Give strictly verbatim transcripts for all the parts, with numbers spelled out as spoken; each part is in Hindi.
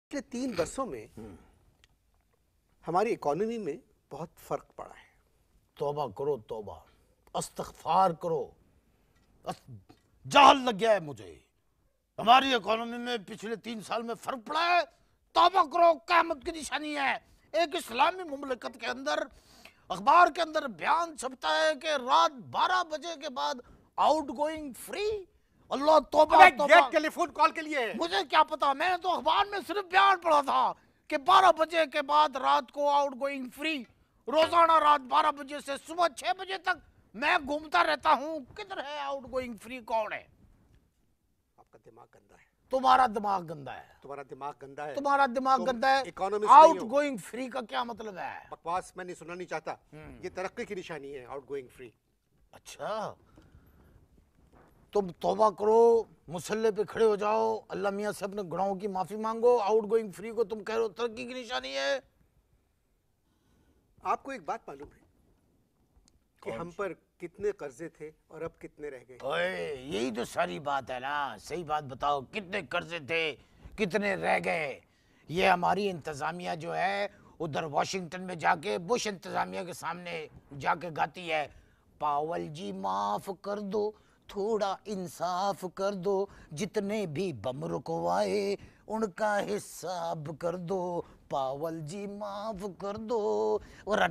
पिछले तीन वर्षों में हमारी इकोनॉमी में बहुत फर्क पड़ा है। तौबा करो, तौबा, इस्तग़फ़ार करो। जहल लग गया है मुझे। हमारी इकोनॉमी में पिछले तीन साल में फर्क पड़ा है। तौबा करो, क़यामत की निशानी है। एक इस्लामी मुमलिकत के अंदर अखबार के अंदर बयान छपता है कि रात बारह बजे के बाद आउट गोइंग फ्री। अल्लाह तौबा तौबा। टेलीफोन कॉल के लिए मुझे क्या पता, मैंने तो अखबार में सिर्फ बयान पढ़ा था कि बारह बजे के बाद रात को आउट गोइंग फ्री। रोजाना रात बारह बजे से सुबह छह बजे तक मैं घूमता रहता हूँ। किधर है आउट गोइंग फ्री? कौन है? आपका दिमाग गंदा है। तुम्हारा दिमाग गंदा है। तुम्हारा दिमाग गंदा है। तुम्हारा दिमाग गंदा है। इकोनॉमिस्ट आउट गोइंग फ्री का क्या मतलब है? बकवास मैं नहीं सुनना नहीं चाहता। ये तरक्की की निशानी है आउट गोइंग फ्री। अच्छा, तुम तौबा करो, मुसल्ले पे खड़े हो जाओ, अल्लाह मियाँ से अपने गुनाहों की माफी मांगो। आउट गोइंग फ्री को तुम कह रहे हो तरक्की की निशानी है। आपको एक बात मालूम है कि हम पर कितने कर्जे थे और अब कितने रह गए? ओए, यही तो सारी बात है ना। सही बात बताओ, कितने कर्जे थे, कितने रह गए? ये हमारी इंतजामिया जो है उधर वाशिंगटन में जाके बुश इंतजामिया के सामने जाके गाती है, पावल जी माफ कर दो, थोड़ा इंसाफ कर दो, जितने भी बम रुकवाए उनका हिसाब कर दो, पावल जी माफ कर दो। और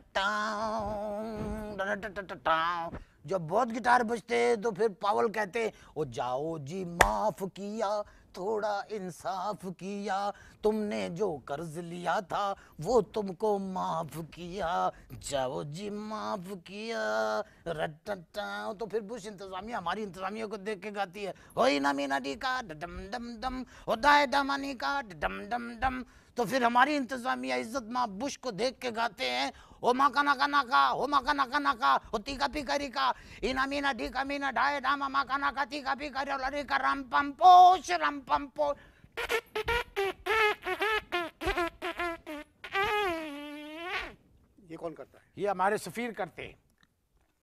जब बहुत गिटार बजते तो फिर पावल कहते, ओ जाओ जी माफ किया, थोड़ा इंसाफ किया, तुमने जो कर्ज लिया था वो तुमको माफ किया, जाओ जी माफ किया। रटटा तो फिर बुश इंतजामिया हमारी इंतजामिया को देख के गाती है, होई ना मीना डी का डम डम डम, होदाए दमानी का डम डम डम। तो फिर हमारी इंतजामिया इज्जत माँ बुश को देख के गाते हैं, ओ माका नाका नाका, हो माका नाका नाका, हो तीका पीकरी का, इना मीना ढीका मीना ढाए डामा माका नाका तीका पीकरी और लड़ी का रम पम पोश रम पम पोश। ये कौन करता है? ये हमारे सफीर करते हैं।